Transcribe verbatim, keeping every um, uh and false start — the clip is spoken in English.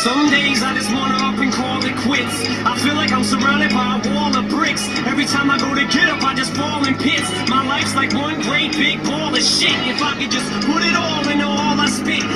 Some days I just wanna up and call it quits. I feel like I'm surrounded by a wall of bricks. Every time I go to get up, I just fall in pits. My life's like one great big ball of shit. If I could just put it all in all I spit.